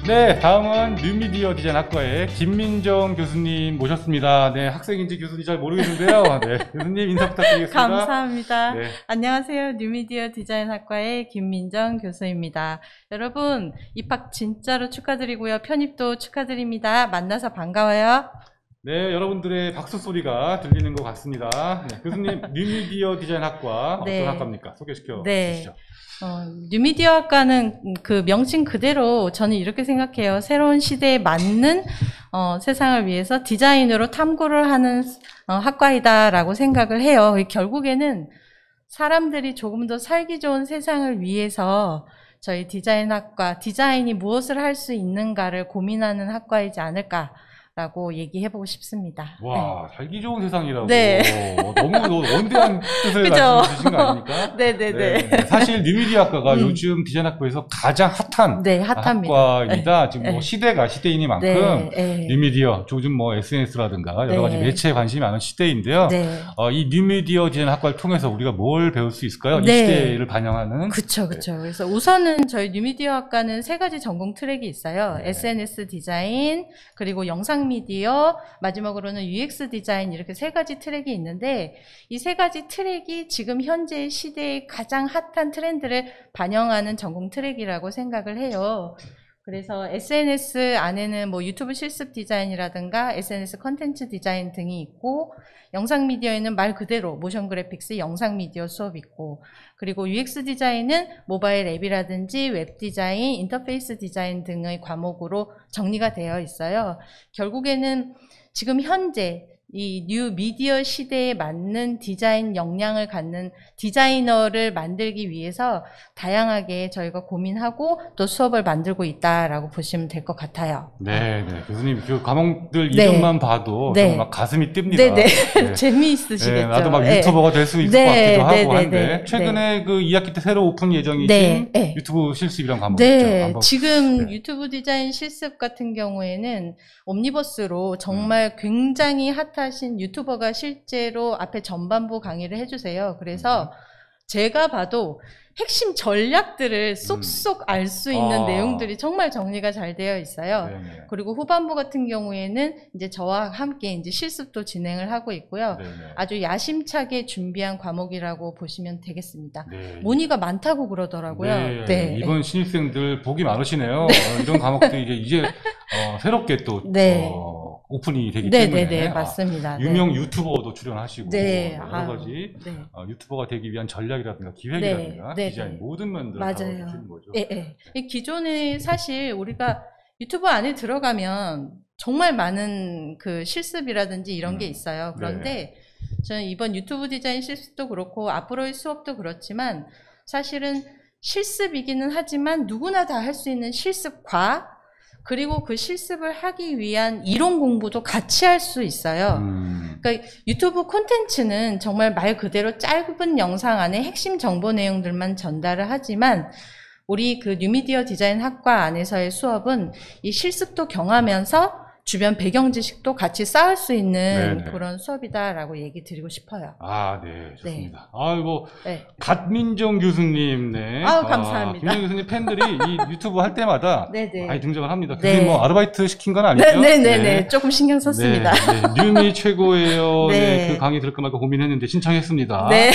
네, 다음은 뉴미디어 디자인학과의 김민정 교수님 모셨습니다. 네, 학생인지 교수인지 잘 모르겠는데요. 네, 교수님 인사 부탁드리겠습니다. 감사합니다. 네. 안녕하세요. 뉴미디어 디자인학과의 김민정 교수입니다. 여러분, 입학 진짜로 축하드리고요. 편입도 축하드립니다. 만나서 반가워요. 네, 여러분들의 박수 소리가 들리는 것 같습니다. 네, 교수님, 뉴미디어 디자인학과 네. 어떤 학과입니까? 소개시켜 네. 주시죠. 뉴미디어 학과는 그 명칭 그대로 저는 이렇게 생각해요. 새로운 시대에 맞는 세상을 위해서 디자인으로 탐구를 하는 학과이다라고 생각을 해요. 결국에는 사람들이 조금 더 살기 좋은 세상을 위해서 저희 디자인학과, 디자인이 무엇을 할 수 있는가를 고민하는 학과이지 않을까라고 얘기해보고 싶습니다. 와, 네. 살기 좋은 세상이라고. 네. 너무 원대한 뜻을 그죠? 말씀해 주신 거 아닙니까? 네네네. 네, 사실 뉴미디어 학과가 요즘 디자인학부에서 가장 핫한 네, 핫합니다. 학과입니다. 지금 네. 뭐 시대가 시대이니만큼 네, 네. 뉴미디어, 요즘 뭐 SNS라든가 여러 네. 가지 매체에 관심이 많은 시대인데요. 네. 이 뉴미디어 디자인 학과를 통해서 우리가 뭘 배울 수 있을까요? 이 네. 시대를 반영하는. 그쵸. 그래서 우선은 저희 뉴미디어 학과는 3가지 전공 트랙이 있어요. 네. SNS 디자인, 그리고 영상 미디어, 마지막으로는 UX 디자인, 이렇게 3가지 트랙이 있는데, 이 3가지 트랙이 지금 현재 시대의 가장 핫한 트렌드를 반영하는 전공 트랙이라고 생각을 해요. 그래서 SNS 안에는 뭐 유튜브 실습 디자인이라든가 SNS 컨텐츠 디자인 등이 있고, 영상 미디어에는 말 그대로 모션 그래픽스 영상 미디어 수업 있고, 그리고 UX 디자인은 모바일 앱이라든지 웹 디자인, 인터페이스 디자인 등의 과목으로 정리가 되어 있어요. 결국에는 지금 현재 이 뉴 미디어 시대에 맞는 디자인 역량을 갖는 디자이너를 만들기 위해서 다양하게 저희가 고민하고 또 수업을 만들고 있다라고 보시면 될 것 같아요. 네. 교수님, 그 과목들 네. 이름만 봐도 네. 정말 막 가슴이 뜹니다. 네네. 네. 재미있으시겠죠. 네, 나도 막 네. 유튜버가 될 수 있을 네, 것 같기도 하고 네, 한데, 네, 최근에 그 2학기 때 새로 오픈 예정이신 네. 유튜브 실습이란 과목이 네, 있죠. 지금 네. 유튜브 디자인 실습 같은 경우에는 옴니버스로 정말 굉장히 핫하신 유튜버가 실제로 앞에 전반부 강의를 해주세요. 그래서 제가 봐도 핵심 전략들을 쏙쏙 알 수 있는 내용들이 정말 정리가 잘 되어 있어요. 네네. 그리고 후반부 같은 경우에는 이제 저와 함께 이제 실습도 진행을 하고 있고요. 네네. 아주 야심차게 준비한 과목이라고 보시면 되겠습니다. 네. 문의가 많다고 그러더라고요. 네. 이번 신입생들 복이 많으시네요. 이런 과목들이 이제 새롭게 또 네. 오픈이 되기 때문에 네, 맞습니다. 유명 유튜버도 출연하시고 네. 여러 가지 네. 유튜버가 되기 위한 전략이라든가 기획이라든가 네. 디자인 모든 면들을 맞아요. 다뤄주시는 거죠. 네. 기존에 사실 우리가 유튜브 안에 들어가면 정말 많은 그 실습이라든지 이런 게 있어요. 그런데 저는 이번 유튜브 디자인 실습도 그렇고 앞으로의 수업도 그렇지만 사실은 실습이기는 하지만 누구나 다 할 수 있는 실습과 그리고 그 실습을 하기 위한 이론 공부도 같이 할 수 있어요. 그러니까 유튜브 콘텐츠는 정말 말 그대로 짧은 영상 안에 핵심 정보 내용들만 전달을 하지만 우리 그 뉴미디어 디자인 학과 안에서의 수업은 이 실습도 경하면서 주변 배경 지식도 같이 쌓을 수 있는 그런 수업이다라고 얘기 드리고 싶어요. 네, 좋습니다. 네. 갓민정 교수님, 네. 감사합니다. 김민정 교수님 팬들이 이 유튜브 할 때마다 많이 등장을 합니다. 네. 교수님 뭐 아르바이트 시킨 건 아니죠? 네. 조금 신경 썼습니다. 뉴미 최고예요. 네. 그 강의 들을까 말까 고민했는데 신청했습니다. 네.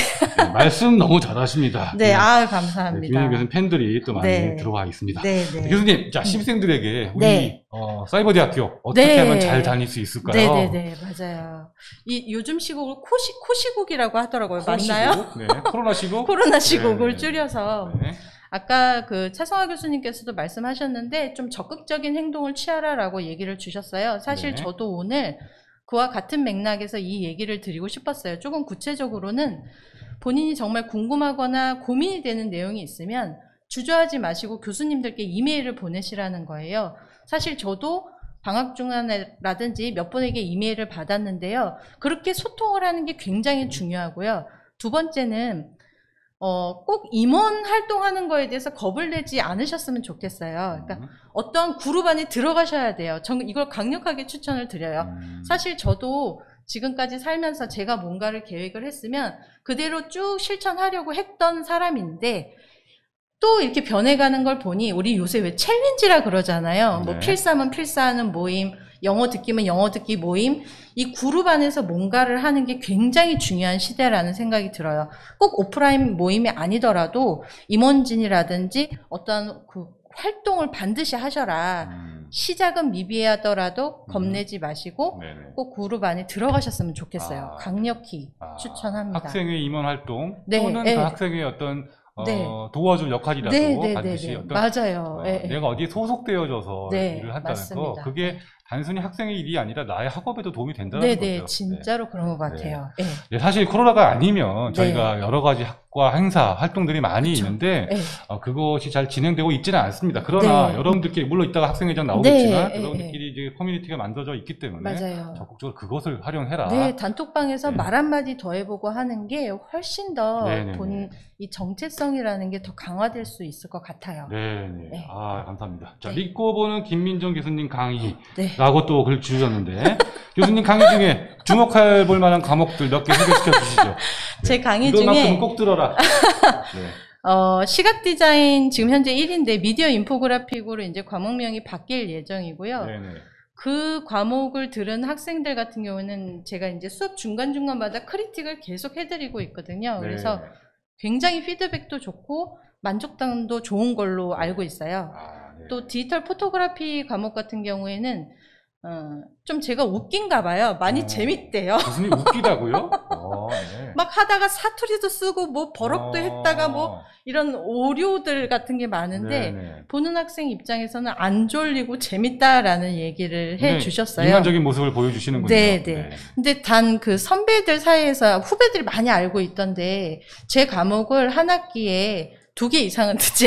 말씀 너무 잘하십니다. 네, 감사합니다. 김민정 교수님 팬들이 또 많이 들어와 있습니다. 네. 교수님, 자, 신입생들에게 우리 사이버대학교 어떻게 하면 잘 다닐 수 있을까요? 네, 맞아요. 이 요즘 시국을 코시국이라고 하더라고요. 코시국? 맞나요? 네, 코로나 시국? 코로나 시국을 줄여서. 네. 아까 그 차성화 교수님께서도 말씀하셨는데 좀 적극적인 행동을 취하라라고 얘기를 주셨어요. 사실 저도 오늘 그와 같은 맥락에서 이 얘기를 드리고 싶었어요. 조금 구체적으로는 본인이 정말 궁금하거나 고민이 되는 내용이 있으면 주저하지 마시고 교수님들께 이메일을 보내시라는 거예요. 사실 저도 방학 중간이라든지 몇 분에게 이메일을 받았는데요. 그렇게 소통을 하는 게 굉장히 중요하고요. 두 번째는 꼭 임원 활동하는 거에 대해서 겁을 내지 않으셨으면 좋겠어요. 그러니까 어떠한 그룹 안에 들어가셔야 돼요. 저는 이걸 강력하게 추천을 드려요. 사실 저도 지금까지 살면서 제가 뭔가를 계획을 했으면 그대로 쭉 실천하려고 했던 사람인데 또 이렇게 변해가는 걸 보니 우리 요새 왜 챌린지라 그러잖아요. 뭐 네. 필사면 필사하는 모임, 영어 듣기면 영어 듣기 모임, 이 그룹 안에서 뭔가를 하는 게 굉장히 중요한 시대라는 생각이 들어요. 꼭 오프라인 모임이 아니더라도 임원진이라든지 어떤 그 활동을 반드시 하셔라. 시작은 미비하더라도 겁내지 마시고 네네. 꼭 그룹 안에 들어가셨으면 좋겠어요. 아, 강력히 추천합니다. 학생의 임원 활동 네, 또는 네. 그 학생의 어떤 네. 도와줄 역할이라도 네, 네, 반드시 네, 네. 어떤 맞아요. 내가 어디에 소속되어져서 네, 일을 한다는 맞습니다. 거 그게 네. 단순히 학생의 일이 아니라 나의 학업에도 도움이 된다는 네네, 거죠. 진짜로 그런 것 같아요. 네. 네, 사실 코로나가 아니면 네. 저희가 여러 가지 학과 행사 활동들이 많이 그쵸. 있는데 네. 그것이 잘 진행되고 있지는 않습니다. 그러나 네. 여러분들끼리 물론 이따가 학생회장 나오겠지만 네, 여러분들끼리 이제 커뮤니티가 만들어져 있기 때문에 맞아요. 적극적으로 그것을 활용해라. 네, 단톡방에서 네. 말 한마디 더 해보고 하는 게 훨씬 더 네네네. 이 정체성이라는 게 더 강화될 수 있을 것 같아요. 네네. 네. 감사합니다. 자, 네. 믿고 보는 김민정 교수님 강의라고 네. 또 글 주셨는데 교수님 강의 중에 주목할 볼 만한 과목들 몇 개 소개시켜 주시죠. 제 강의 이것만큼은 중에 꼭 들어라. 네. 시각 디자인 지금 현재 1인데 미디어 인포그래픽으로 이제 과목명이 바뀔 예정이고요. 네네. 그 과목을 들은 학생들 같은 경우는 제가 이제 수업 중간중간마다 크리틱을 계속 해드리고 있거든요. 네. 그래서 굉장히 피드백도 좋고 만족도도 좋은 걸로 알고 있어요. 네. 또 디지털 포토그래피 과목 같은 경우에는 좀 제가 웃긴가 봐요. 많이 재밌대요. 교수님 웃기다고요? 네. 막 하다가 사투리도 쓰고 뭐 버럭도 했다가 뭐 이런 오류들 같은 게 많은데 네네. 보는 학생 입장에서는 안 졸리고 재밌다라는 얘기를 해 주셨어요. 인간적인 모습을 보여주시는군요. 네. 근데 단 그 선배들 사이에서 후배들이 많이 알고 있던데 제 과목을 한 학기에 2개 이상은 듣지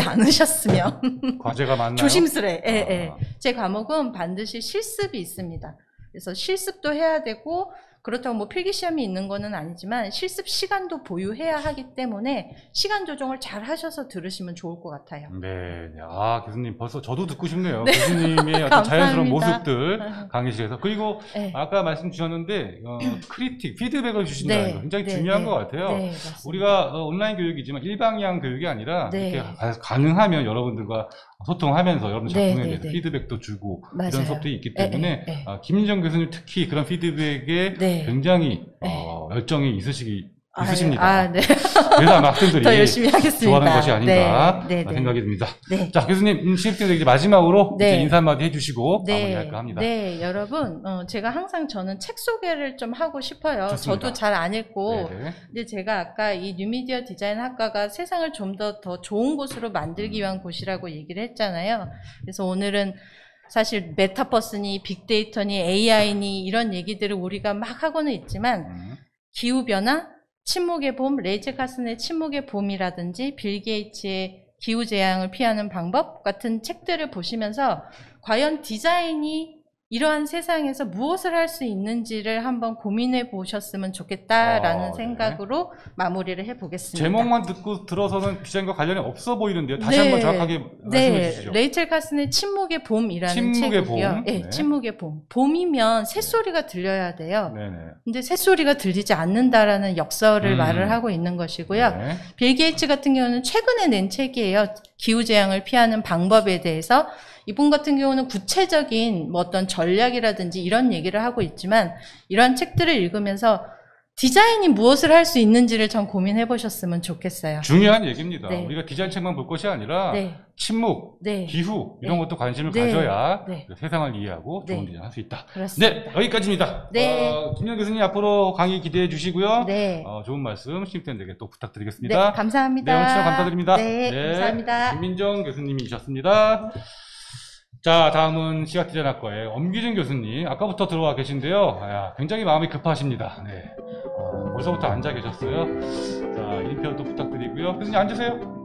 않으셨으면 과제가 많나요? 조심스레. 예. 제 과목은 반드시 실습이 있습니다. 그래서 실습도 해야 되고 그렇다고 뭐 필기 시험이 있는 거는 아니지만 실습 시간도 보유해야 하기 때문에 시간 조정을 잘 하셔서 들으시면 좋을 것 같아요. 네. 교수님 벌써 저도 듣고 싶네요. 교수님의 어떤 감사합니다. 자연스러운 모습들 강의실에서. 그리고 네. 아까 말씀 주셨는데 크리틱, 피드백을 주신다는 거 굉장히 중요한 것 같아요. 네, 맞습니다. 우리가 온라인 교육이지만 일방향 교육이 아니라 네. 이렇게 가능하면 여러분들과 소통하면서 여러분 작품에 네, 대해서 네. 피드백도 주고 맞아요. 이런 수업들이 있기 때문에 네. 김민정 교수님 특히 그런 피드백에 네. 굉장히 열정이 있으십니다. 네. 그래서 아마 학생들이 더 열심히 하겠습니다. 좋아하는 것이 아닌가 네. 생각이 듭니다. 네. 자, 교수님 시프트 이제 마지막으로 네. 이제 인사 한마디 해주시고 마무리할까 합니다. 네, 여러분, 제가 항상 저는 책 소개를 좀 하고 싶어요. 좋습니다. 저도 잘 안 읽고, 네네. 근데 제가 아까 이 뉴미디어 디자인 학과가 세상을 좀 더 좋은 곳으로 만들기 위한 곳이라고 얘기를 했잖아요. 그래서 오늘은 사실 메타버스니 빅데이터니 AI니 이런 얘기들을 우리가 막 하고는 있지만 기후변화, 침묵의 봄, 레이첼 카슨의 침묵의 봄이라든지 빌 게이츠의 기후재앙을 피하는 방법 같은 책들을 보시면서 과연 디자인이 이러한 세상에서 무엇을 할 수 있는지를 한번 고민해 보셨으면 좋겠다라는 생각으로 마무리를 해보겠습니다. 제목만 듣고 들어서는 디자인과 관련이 없어 보이는데요. 다시 한번 정확하게 말씀해 주시죠. 레이첼 카슨의 침묵의 봄이라는 침묵의 책이고요. 봄. 네, 네. 침묵의 봄. 봄이면 새소리가 들려야 돼요. 네네. 근데 새소리가 들리지 않는다라는 역설을 말을 하고 있는 것이고요. 네. 빌 게이츠 같은 경우는 최근에 낸 책이에요. 기후재앙을 피하는 방법에 대해서. 이분 같은 경우는 구체적인 뭐 어떤 전략이라든지 이런 얘기를 하고 있지만 이런 책들을 읽으면서 디자인이 무엇을 할 수 있는지를 좀 고민해 보셨으면 좋겠어요. 중요한 얘기입니다. 네. 우리가 디자인 책만 볼 것이 아니라 네. 침묵, 네. 기후 이런 네. 것도 관심을 네. 가져야 네. 세상을 이해하고 좋은 네. 디자인 할 수 있다. 그렇습니다. 네, 여기까지입니다. 네. 김영 교수님 앞으로 강의 기대해 주시고요. 네. 좋은 말씀 신입생들에게 또 네, 부탁드리겠습니다. 감사합니다. 네, 오늘 시간 감사드립니다. 네, 감사합니다. 김민정 교수님이셨습니다. 자, 다음은 시각디자인학과의 엄기준 교수님. 아까부터 들어와 계신데요. 굉장히 마음이 급하십니다. 네. 벌써부터 앉아 계셨어요. 자, 인표도 부탁드리고요. 교수님 앉으세요.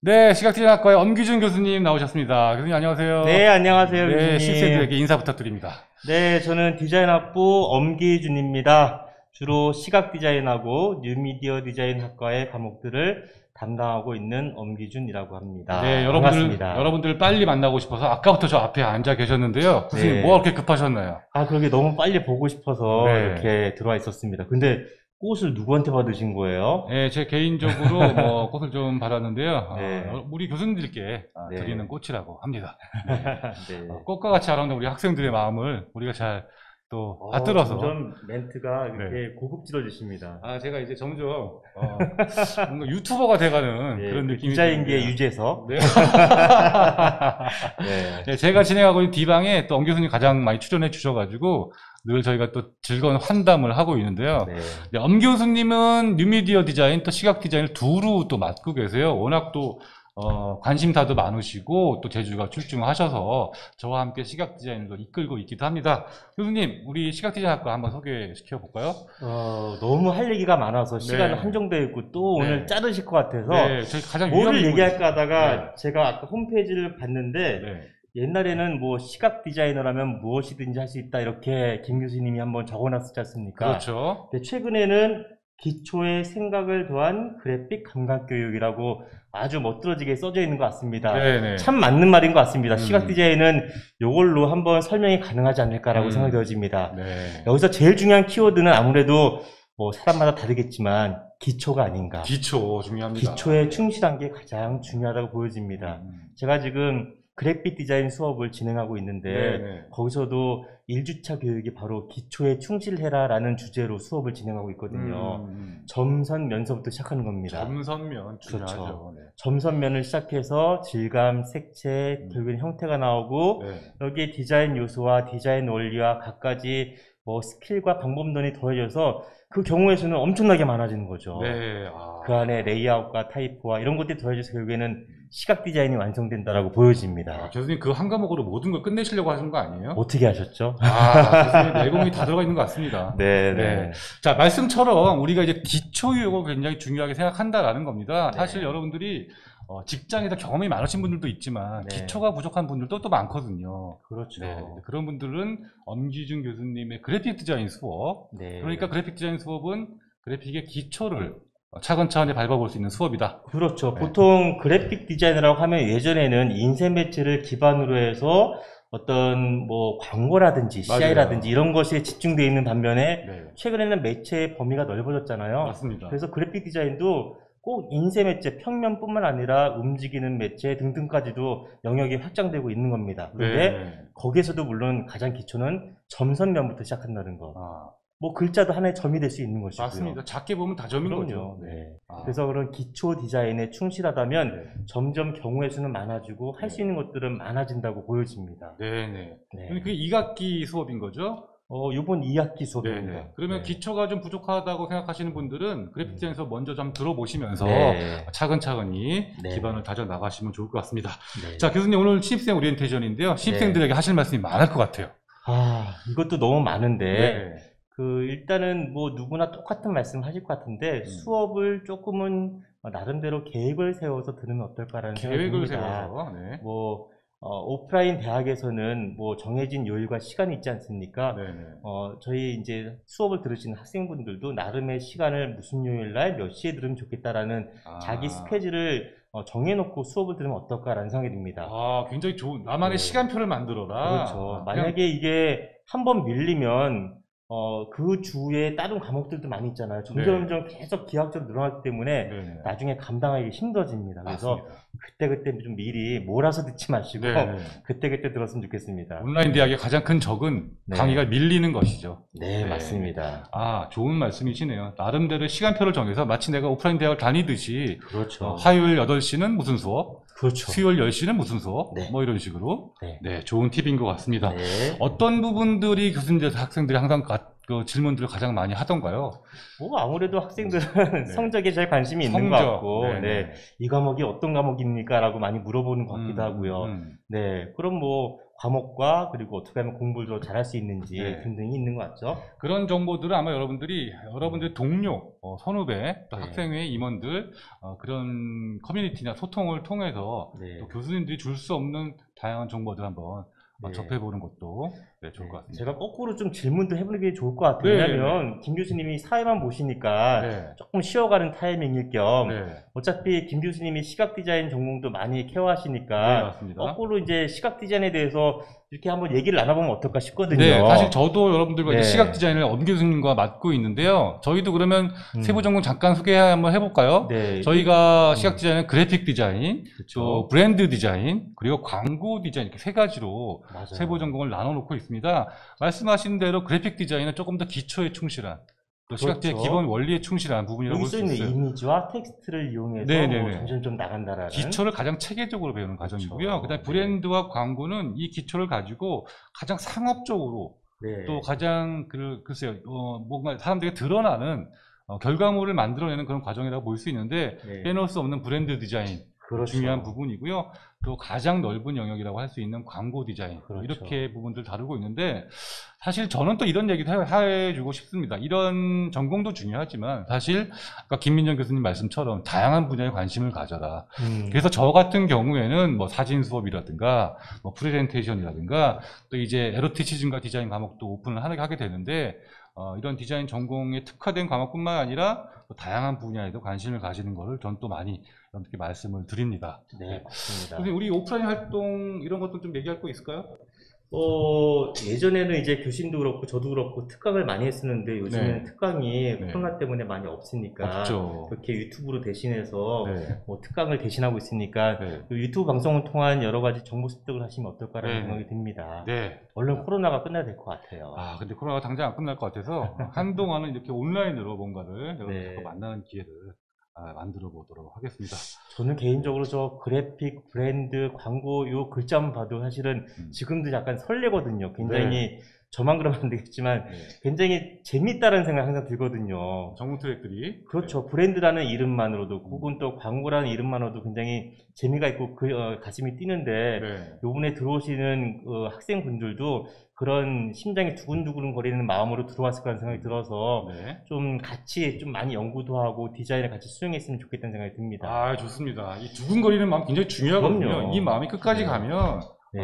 네, 시각디자인학과의 엄기준 교수님 나오셨습니다. 교수님 안녕하세요. 네, 안녕하세요, 네, 교수님. 신입생들에게 인사 부탁드립니다. 네, 저는 디자인학부 엄기준입니다. 주로 시각디자인하고 뉴미디어 디자인학과의 과목들을 담당하고 있는 엄기준이라고 합니다. 네, 반갑습니다. 여러분들 빨리 만나고 싶어서 아까부터 저 앞에 앉아 계셨는데요. 교수님 네. 뭐가 그렇게 급하셨나요? 그러게 너무 빨리 보고 싶어서 네. 이렇게 들어와 있었습니다. 근데 꽃을 누구한테 받으신 거예요? 네, 제 개인적으로 뭐 꽃을 좀 받았는데요. 네. 우리 교수님들께 네. 드리는 꽃이라고 합니다. 네. 꽃과 같이 아름다운 우리 학생들의 마음을 우리가 잘 또 받들어서. 점점 멘트가 이렇게 고급지러지십니다. 제가 이제 점점 뭔가 유튜버가 돼가는 네, 그런 그 느낌이 디자인계 드는데요. 유재석. 네. 네. 네, 제가 진행하고 있는 D방에 또 엄 교수님 가장 많이 출연해 주셔가지고 늘 저희가 또 즐거운 환담을 하고 있는데요. 네. 네, 엄 교수님은 뉴미디어 디자인 또 시각 디자인을 두루 또 맡고 계세요. 워낙 또 관심사도 많으시고 또 제주가 출중하셔서 저와 함께 시각 디자인을 이끌고 있기도 합니다. 교수님, 우리 시각 디자인학과 한번 소개시켜 볼까요? 너무 할 얘기가 많아서 시간은 네. 한정되어 있고 또 네. 오늘 자르실 것 같아서 네, 저희 가장 뭐를 유명한 얘기할까 하다가 네. 제가 아까 홈페이지를 봤는데 네. 옛날에는 뭐 시각 디자이너라면 무엇이든지 할 수 있다 이렇게 김 교수님이 한번 적어놨었지 않습니까? 그렇죠. 근데 최근에는 기초의 생각을 더한 그래픽 감각 교육이라고 아주 멋들어지게 써져 있는 것 같습니다. 네네. 참 맞는 말인 것 같습니다. 시각 음. 디자인은 이걸로 한번 설명이 가능하지 않을까라고 생각되어집니다. 네. 여기서 제일 중요한 키워드는 아무래도 뭐 사람마다 다르겠지만 기초가 아닌가. 기초 중요합니다. 기초에 충실한 게 가장 중요하다고 보여집니다. 제가 지금 그래픽 디자인 수업을 진행하고 있는데 네네. 거기서도 1주차 교육이 바로 기초에 충실해라 라는 주제로 수업을 진행하고 있거든요. 점선면서부터 시작하는 겁니다. 점선면 중요하죠. 그렇죠. 네. 점선면을 시작해서 질감, 색채, 결국엔 형태가 나오고 네. 여기에 디자인 요소와 디자인 원리와 갖가지 뭐 스킬과 방법론이 더해져서 그 경우의 수는 엄청나게 많아지는 거죠. 네. 그 안에 레이아웃과 타이프와 이런 것들이 더해져서 결국에는 시각 디자인이 완성된다라고 보여집니다. 교수님 그 한 과목으로 모든 걸 끝내시려고 하신 거 아니에요? 어떻게 하셨죠? 교수님 내공이 다 들어가 있는 것 같습니다. 네. 네. 자, 말씀처럼 우리가 이제 기초교육을 굉장히 중요하게 생각한다라는 겁니다. 네. 사실 여러분들이 직장에서 경험이 많으신 분들도 있지만 네. 기초가 부족한 분들도 또 많거든요. 그렇죠. 네. 그런 분들은 엄기준 교수님의 그래픽 디자인 수업, 네. 그러니까 그래픽 디자인 수업은 그래픽의 기초를 차근차근히 밟아볼 수 있는 수업이다. 그렇죠. 네. 보통 그래픽 디자이너라고 하면 예전에는 인쇄 매체를 기반으로 해서 어떤 뭐 광고라든지 맞아요. CI라든지 이런 것에 집중되어 있는 반면에 네. 최근에는 매체의 범위가 넓어졌잖아요. 맞습니다. 그래서 그래픽 디자인도 꼭 인쇄 매체, 평면뿐만 아니라 움직이는 매체 등등까지도 영역이 확장되고 있는 겁니다. 그런데 네. 거기에서도 물론 가장 기초는 점선면부터 시작한다는 거. 아, 뭐 글자도 하나의 점이 될 수 있는 것이고요. 맞습니다. 작게 보면 다 점인 그럼요. 거죠. 네. 아. 그래서 그런 기초 디자인에 충실하다면 네. 점점 경우의 수는 많아지고 할 수 있는 것들은 많아진다고 보여집니다. 네네. 네. 그게 2학기 수업인 거죠? 요번 2학기 수업입니다. 네네. 그러면 네. 기초가 좀 부족하다고 생각하시는 분들은 그래픽 디자인에서 먼저 좀 들어보시면서 네. 차근차근히 네. 기반을 다져 나가시면 좋을 것 같습니다. 네. 자, 교수님 오늘 신입생 오리엔테이션인데요. 신입생들에게 하실 말씀이 많을 것 같아요. 이것도 너무 많은데 네. 일단은 뭐 누구나 똑같은 말씀 하실 것 같은데 수업을 조금은 나름대로 계획을 세워서 들으면 어떨까라는 생각이 계획을 듭니다. 세워서. 네. 뭐 오프라인 대학에서는 뭐 정해진 요일과 시간이 있지 않습니까? 네네. 저희 이제 수업을 들으시는 학생분들도 나름의 시간을 무슨 요일날 몇 시에 들으면 좋겠다라는 자기 스케줄을 정해놓고 수업을 들으면 어떨까라는 생각이 듭니다. 굉장히 좋은, 나만의 네. 시간표를 만들어라. 그렇죠. 만약에 이게 한번 밀리면 그 주에 다른 과목들도 많이 있잖아요. 점점 계속 기하학적으로 늘어나기 때문에 네네. 나중에 감당하기 힘들어집니다. 그래서 맞습니다. 그때 좀 미리 몰아서 듣지 마시고 네네. 그때 들었으면 좋겠습니다. 온라인 대학의 가장 큰 적은 네. 강의가 밀리는 것이죠. 네, 네. 맞습니다. 좋은 말씀이시네요. 나름대로 시간표를 정해서 마치 내가 오프라인 대학을 다니듯이 그렇죠. 화요일 8시는 무슨 수업, 그렇죠. 수요일 10시는 무슨 수업, 네. 뭐 이런 식으로. 네. 네, 좋은 팁인 것 같습니다. 네. 어떤 부분들이 교수님들, 학생들이 항상 그 질문들을 가장 많이 하던가요? 뭐 아무래도 학생들은 성적에 제일 관심이 있는 것 같고, 네. 이 과목이 어떤 과목입니까? 라고 많이 물어보는 것 같기도 하고요. 네. 그럼 뭐 과목과 그리고 어떻게 하면 공부를 더 잘할 수 있는지 등등이 있는 것 같죠. 그런 정보들은 아마 여러분들의 동료, 선후배, 또 학생회 임원들 그런 커뮤니티나 소통을 통해서 또 교수님들이 줄 수 없는 다양한 정보들 한번 접해보는 것도 좋을 것 같습니다. 제가 거꾸로 좀 질문도 해보는 게 좋을 것 같아요. 왜냐하면 김 교수님이 사회만 보시니까 조금 쉬어가는 타이밍일 겸 어차피 김 교수님이 시각 디자인 전공도 많이 케어하시니까 거꾸로 이제 시각 디자인에 대해서 이렇게 한번 얘기를 나눠보면 어떨까 싶거든요. 네, 사실 저도 여러분들과 이제 시각 디자인을 엄 교수님과 맡고 있는데요. 저희도 그러면 세부 전공 잠깐 소개 한번 해볼까요? 저희가 시각 디자인은 그래픽 디자인, 또 브랜드 디자인, 그리고 광고 디자인 이렇게 세 가지로 세부 전공을 나눠놓고 있습니다. 말씀하신 대로 그래픽 디자인은 조금 더 기초에 충실한, 또 시각 디자인 기본 원리에 충실한 부분이라고 볼 수 있어요. 여기 써 있는 이미지와 텍스트를 이용해서 뭐 점점 좀 나간다라는 기초를 가장 체계적으로 배우는 과정이고요. 그다음에 브랜드와 광고는 이 기초를 가지고 가장 상업적으로 또 가장 글쎄요 뭔가 사람들에게 드러나는 결과물을 만들어내는 그런 과정이라고 볼 수 있는데 빼놓을 수 없는 브랜드 디자인 중요한 부분이고요. 또 가장 넓은 영역이라고 할 수 있는 광고 디자인 이렇게 부분들 다루고 있는데 사실 저는 또 이런 얘기도 해주고 싶습니다. 이런 전공도 중요하지만 사실 아까 김민정 교수님 말씀처럼 다양한 분야에 관심을 가져라. 그래서 저 같은 경우에는 뭐 사진 수업이라든가 뭐 프레젠테이션이라든가 또 이제 에로티시즘과 디자인 과목도 오픈을 하게 되는데 이런 디자인 전공에 특화된 과목뿐만 아니라 다양한 분야에도 관심을 가지는 것을 전 또 많이 이렇게 말씀을 드립니다. 네, 맞습니다. 선생님, 우리 오프라인 활동 이런 것도 좀 얘기할 거 있을까요? 예전에는 이제 교신도 그렇고 저도 그렇고 특강을 많이 했었는데 요즘에는 특강이 코로나 때문에 많이 없으니까 그렇게 유튜브로 대신해서 뭐 특강을 대신하고 있으니까 유튜브 방송을 통한 여러 가지 정보 습득을 하시면 어떨까라는 생각이 듭니다. 얼른 코로나가 끝나야 될 것 같아요. 근데 코로나가 당장 안 끝날 것 같아서 한동안은 이렇게 온라인으로 뭔가를 여러분들과 만나는 기회를 만들어 보도록 하겠습니다. 저는 개인적으로 저 그래픽, 브랜드, 광고 요 글자만 봐도 사실은 지금도 약간 설레거든요. 굉장히 저만 그러면 안 되겠지만 굉장히 재밌다는 생각이 항상 들거든요. 전공 트랙들이. 그렇죠. 브랜드라는 이름만으로도 혹은 또 광고라는 이름만으로도 굉장히 재미가 있고 가슴이 뛰는데 요번에 들어오시는 학생분들도 그런 심장이 두근두근 거리는 마음으로 들어왔을 거라는 생각이 들어서 좀 같이 좀 많이 연구도 하고 디자인을 같이 수행했으면 좋겠다는 생각이 듭니다. 좋습니다. 이 두근거리는 마음 굉장히 중요하거든요. 그럼요. 이 마음이 끝까지 가면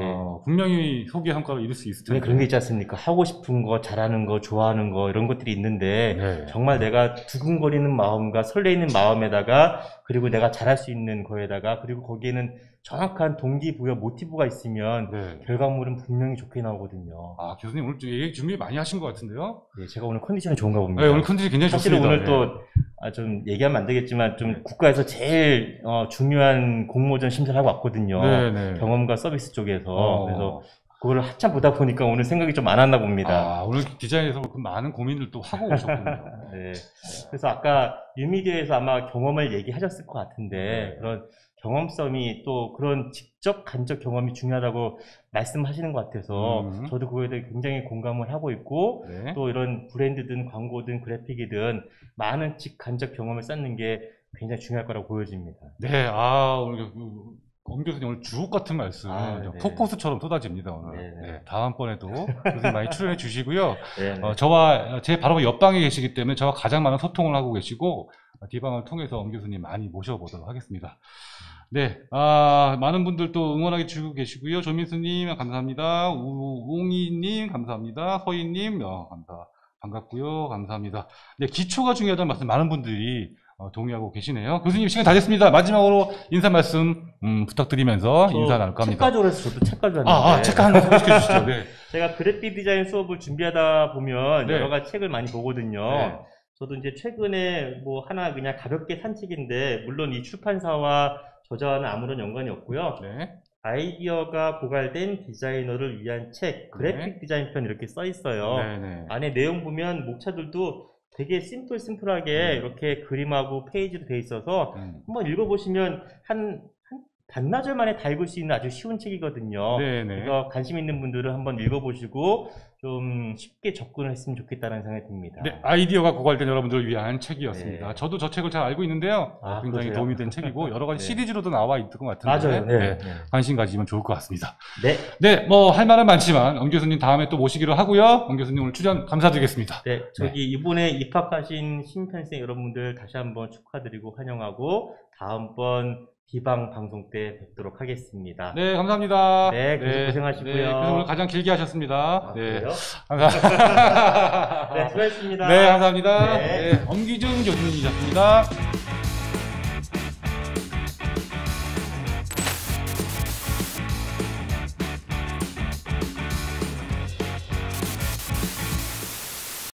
분명히 소기의 성과를 이룰 수 있을 텐데. 그런 게 있지 않습니까? 하고 싶은 거, 잘하는 거, 좋아하는 거 이런 것들이 있는데 정말 내가 두근거리는 마음과 설레이는 마음에다가 그리고 내가 잘할 수 있는 거에다가 그리고 거기에는 정확한 동기부여, 모티브가 있으면 결과물은 분명히 좋게 나오거든요. 교수님 오늘 얘기 준비 많이 하신 것 같은데요? 제가 오늘 컨디션이 좋은가 봅니다. 오늘 컨디션이 굉장히 사실은 좋습니다. 오늘 또 좀 얘기하면 안 되겠지만 좀 국가에서 제일 중요한 공모전 심사를 하고 왔거든요. 경험과 서비스 쪽에서. 그래서 그걸 한참 보다 보니까 오늘 생각이 좀 많았나 봅니다. 오늘 디자인에서 많은 고민을 또 하고 오셨군요. 그래서 아까 뉴미디어에서 아마 경험을 얘기하셨을 것 같은데 그런 경험성이 또 그런 직접 간접 경험이 중요하다고 말씀하시는 것 같아서 저도 그거에 대해 굉장히 공감을 하고 있고 또 이런 브랜드든 광고든 그래픽이든 많은 직간접 경험을 쌓는 게 굉장히 중요할 거라고 보여집니다. 오늘 엄 교수님 오늘 주옥 같은 말씀 폭포수처럼 쏟아집니다 오늘. 다음번에도 교수님 많이 출연해 주시고요. 저와 제 바로 옆방에 계시기 때문에 저와 가장 많은 소통을 하고 계시고 D방을 통해서 엄 교수님 많이 모셔보도록 하겠습니다. 많은 분들 또 응원하게 주고 계시고요. 조민수님 감사합니다. 우웅이님 감사합니다. 서희님 반갑고요. 감사합니다. 기초가 중요하다는 말씀 많은 분들이 동의하고 계시네요. 교수님 시간 다 됐습니다. 마지막으로 인사 말씀 부탁드리면서 인사 나눌까 합니다. 책가조로 해서 저도 책가조 하는데 책가 하나 소개시켜 주시죠. 제가 그래픽 디자인 수업을 준비하다 보면 여러 가지 책을 많이 보거든요. 저도 이제 최근에 뭐 하나 그냥 가볍게 산 책인데 물론 이 출판사와 저자와는 아무런 연관이 없고요. 아이디어가 고갈된 디자이너를 위한 책, 그래픽 디자인 편 이렇게 써 있어요. 안에 내용 보면 목차들도 되게 심플하게 이렇게 그림하고 페이지로 돼 있어서 한번 읽어보시면 한 반나절 만에 다 읽을 수 있는 아주 쉬운 책이거든요. 그래서 관심 있는 분들은 한번 읽어보시고 좀 쉽게 접근을 했으면 좋겠다는 생각이 듭니다. 네, 아이디어가 고갈된 여러분들을 위한 책이었습니다. 네. 저도 저 책을 잘 알고 있는데요. 아, 굉장히 그러세요? 도움이 된 책이고 여러 가지 네. 시리즈로도 나와 있는 것 같은데 맞아요. 네. 관심 가지면 좋을 것 같습니다. 네. 네, 뭐 할 말은 많지만 엄 교수님 다음에 또 모시기로 하고요. 엄 교수님 오늘 출연 감사드리겠습니다. 네, 저기 이번에 입학하신 신입생 여러분들 다시 한번 축하드리고 환영하고 다음번 비방 방송 때 뵙도록 하겠습니다. 네, 감사합니다. 네, 계속 고생하시고요. 네, 그래서 오늘 가장 길게 하셨습니다. 아, 네, 그래요? 감사합니다. 네, 수고하셨습니다. 네, 감사합니다. 네. 네, 엄기준 교수님이셨습니다.